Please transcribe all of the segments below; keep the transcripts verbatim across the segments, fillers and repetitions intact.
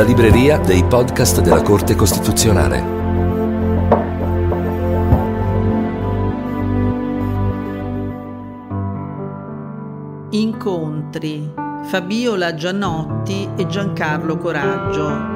libreria dei podcast della Corte Costituzionale. Incontri Fabiola Gianotti e Giancarlo Coraggio.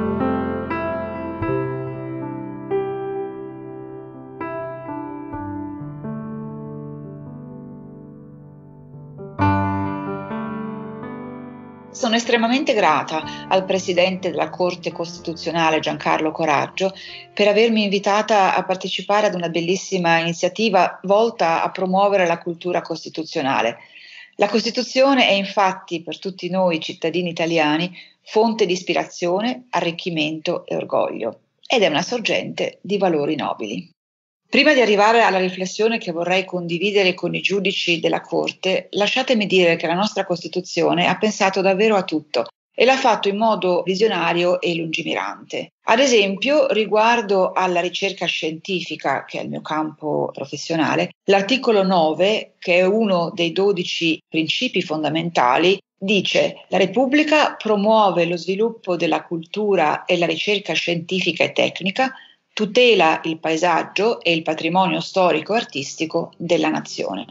Sono estremamente grata al Presidente della Corte Costituzionale Giancarlo Coraggio per avermi invitata a partecipare ad una bellissima iniziativa volta a promuovere la cultura costituzionale. La Costituzione è infatti per tutti noi cittadini italiani fonte di ispirazione, arricchimento e orgoglio ed è una sorgente di valori nobili. Prima di arrivare alla riflessione che vorrei condividere con i giudici della Corte, lasciatemi dire che la nostra Costituzione ha pensato davvero a tutto e l'ha fatto in modo visionario e lungimirante. Ad esempio, riguardo alla ricerca scientifica, che è il mio campo professionale, l'articolo nove, che è uno dei dodici principi fondamentali, dice: la Repubblica promuove lo sviluppo della cultura e la ricerca scientifica e tecnica, tutela il paesaggio e il patrimonio storico-artistico della nazione.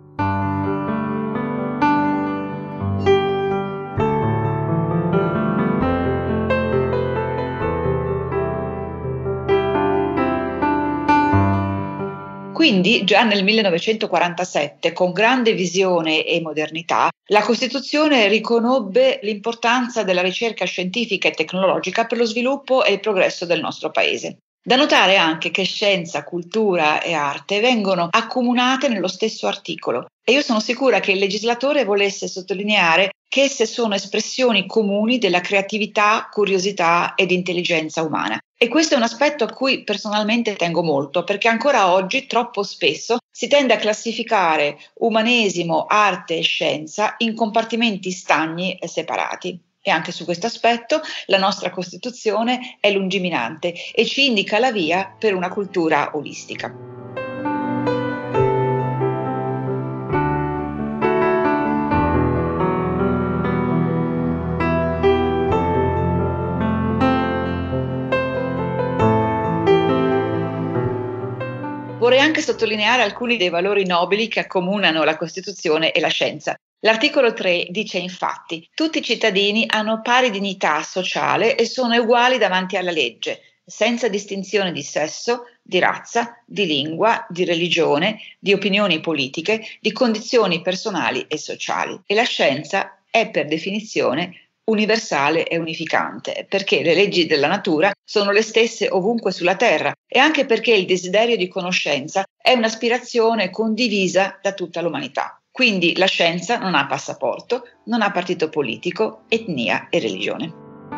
Quindi, già nel millenovecentoquarantasette, con grande visione e modernità, la Costituzione riconobbe l'importanza della ricerca scientifica e tecnologica per lo sviluppo e il progresso del nostro Paese. Da notare anche che scienza, cultura e arte vengono accomunate nello stesso articolo e io sono sicura che il legislatore volesse sottolineare che esse sono espressioni comuni della creatività, curiosità ed intelligenza umana. E questo è un aspetto a cui personalmente tengo molto, perché ancora oggi troppo spesso si tende a classificare umanesimo, arte e scienza in compartimenti stagni e separati. E anche su questo aspetto la nostra Costituzione è lungimirante e ci indica la via per una cultura olistica. Vorrei anche sottolineare alcuni dei valori nobili che accomunano la Costituzione e la scienza. L'articolo tre dice infatti: tutti i cittadini hanno pari dignità sociale e sono uguali davanti alla legge, senza distinzione di sesso, di razza, di lingua, di religione, di opinioni politiche, di condizioni personali e sociali. E la scienza è per definizione universale e unificante, perché le leggi della natura sono le stesse ovunque sulla Terra e anche perché il desiderio di conoscenza è un'aspirazione condivisa da tutta l'umanità. Quindi la scienza non ha passaporto, non ha partito politico, etnia e religione.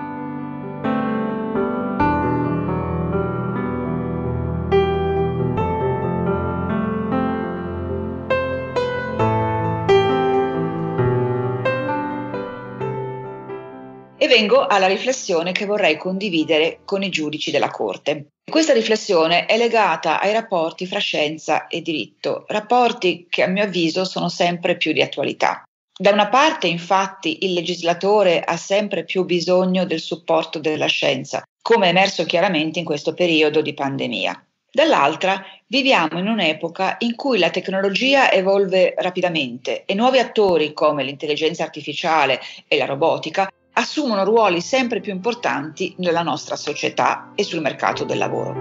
E vengo alla riflessione che vorrei condividere con i giudici della Corte. Questa riflessione è legata ai rapporti fra scienza e diritto, rapporti che a mio avviso sono sempre più di attualità. Da una parte, infatti, il legislatore ha sempre più bisogno del supporto della scienza, come è emerso chiaramente in questo periodo di pandemia. Dall'altra, viviamo in un'epoca in cui la tecnologia evolve rapidamente e nuovi attori come l'intelligenza artificiale e la robotica assumono ruoli sempre più importanti nella nostra società e sul mercato del lavoro.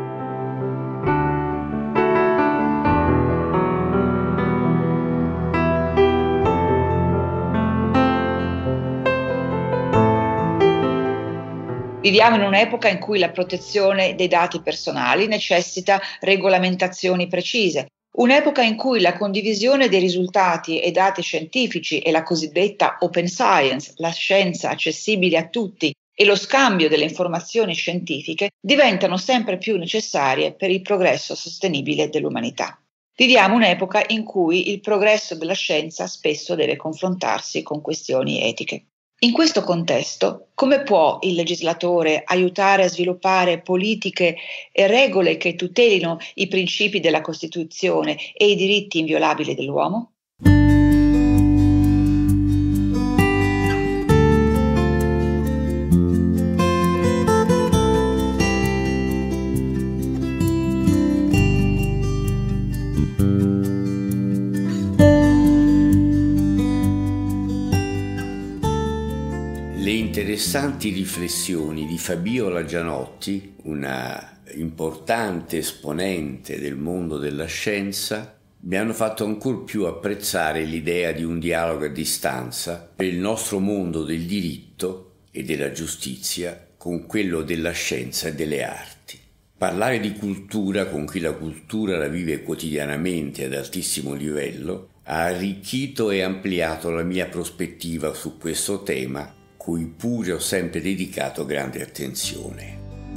Viviamo in un'epoca in cui la protezione dei dati personali necessita regolamentazioni precise. Un'epoca in cui la condivisione dei risultati e dati scientifici e la cosiddetta open science, la scienza accessibile a tutti, e lo scambio delle informazioni scientifiche diventano sempre più necessarie per il progresso sostenibile dell'umanità. Viviamo un'epoca in cui il progresso della scienza spesso deve confrontarsi con questioni etiche. In questo contesto, come può il legislatore aiutare a sviluppare politiche e regole che tutelino i principi della Costituzione e i diritti inviolabili dell'uomo? interessanti riflessioni di Fabiola Gianotti, una importante esponente del mondo della scienza, mi hanno fatto ancor più apprezzare l'idea di un dialogo a distanza per il nostro mondo del diritto e della giustizia con quello della scienza e delle arti. Parlare di cultura con chi la cultura la vive quotidianamente ad altissimo livello ha arricchito e ampliato la mia prospettiva su questo tema, cui pure ho sempre dedicato grande attenzione.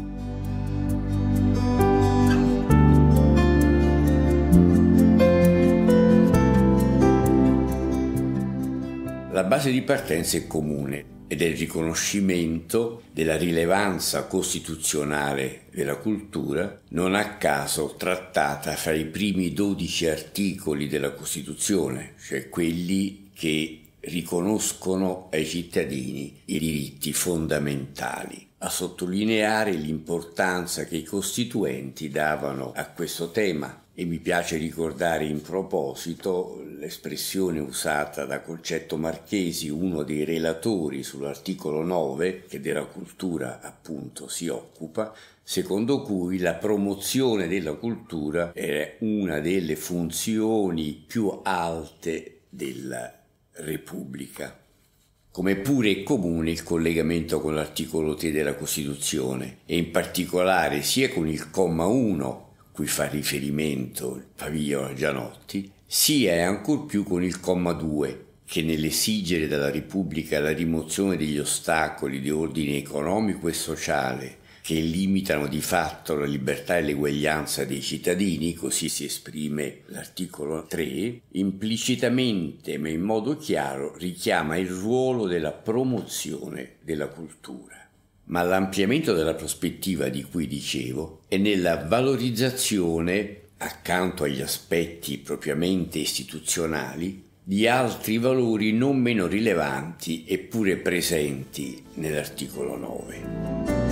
La base di partenza è comune ed è il riconoscimento della rilevanza costituzionale della cultura, non a caso trattata fra i primi dodici articoli della Costituzione, cioè quelli che riconoscono ai cittadini i diritti fondamentali, a sottolineare l'importanza che i costituenti davano a questo tema. E mi piace ricordare in proposito l'espressione usata da Concetto Marchesi, uno dei relatori sull'articolo nove, che della cultura appunto si occupa, secondo cui la promozione della cultura è una delle funzioni più alte della Repubblica. Come pure è comune il collegamento con l'articolo tre della Costituzione e in particolare sia con il comma uno cui fa riferimento Fabiola Gianotti, sia e ancor più con il comma due, che nell'esigere dalla Repubblica la rimozione degli ostacoli di ordine economico e sociale che limitano di fatto la libertà e l'eguaglianza dei cittadini, così si esprime l'articolo tre, implicitamente ma in modo chiaro richiama il ruolo della promozione della cultura. Ma l'ampliamento della prospettiva di cui dicevo è nella valorizzazione, accanto agli aspetti propriamente istituzionali, di altri valori non meno rilevanti eppure presenti nell'articolo nove.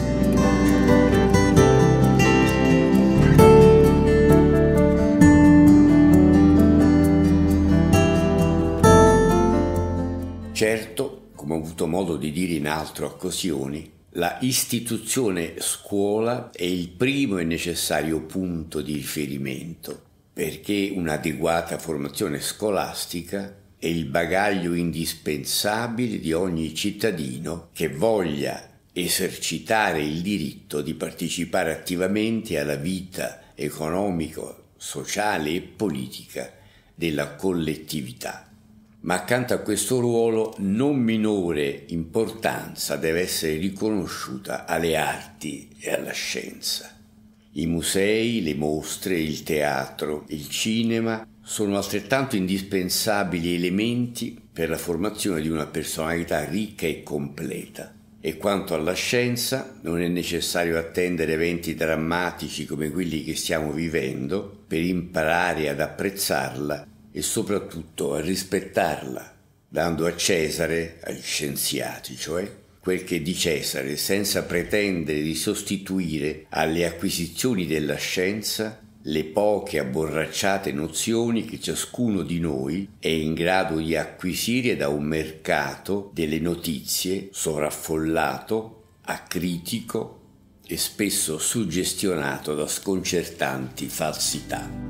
Certo, come ho avuto modo di dire in altre occasioni, la istituzione scuola è il primo e necessario punto di riferimento, perché un'adeguata formazione scolastica è il bagaglio indispensabile di ogni cittadino che voglia esercitare il diritto di partecipare attivamente alla vita economico, sociale e politica della collettività. Ma accanto a questo ruolo non minore importanza deve essere riconosciuta alle arti e alla scienza. I musei, le mostre, il teatro, il cinema sono altrettanto indispensabili elementi per la formazione di una personalità ricca e completa. E quanto alla scienza, non è necessario attendere eventi drammatici come quelli che stiamo vivendo per imparare ad apprezzarla e soprattutto a rispettarla, dando a Cesare, agli scienziati cioè, quel che è di Cesare, senza pretendere di sostituire alle acquisizioni della scienza le poche abborracciate nozioni che ciascuno di noi è in grado di acquisire da un mercato delle notizie sovraffollato, acritico e spesso suggestionato da sconcertanti falsità.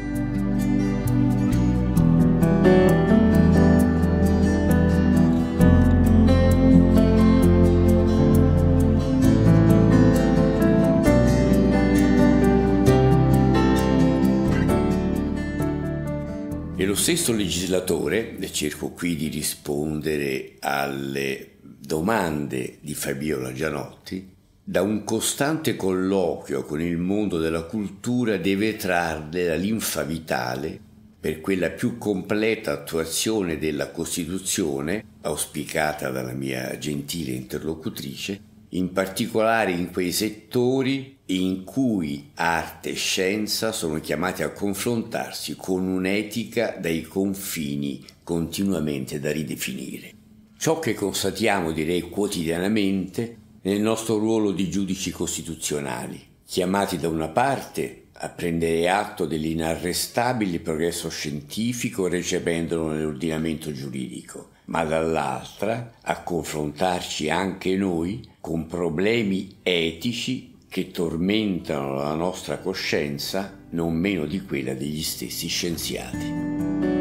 E lo stesso legislatore, e cerco qui di rispondere alle domande di Fabiola Gianotti, da un costante colloquio con il mondo della cultura deve trarre la linfa vitale per quella più completa attuazione della Costituzione, auspicata dalla mia gentile interlocutrice, in particolare in quei settori in cui arte e scienza sono chiamati a confrontarsi con un'etica dai confini continuamente da ridefinire. Ciò che constatiamo, direi, quotidianamente nel nostro ruolo di giudici costituzionali, chiamati da una parte a prendere atto dell'inarrestabile progresso scientifico recependolo nell'ordinamento giuridico, ma dall'altra a confrontarci anche noi con problemi etici che tormentano la nostra coscienza non meno di quella degli stessi scienziati.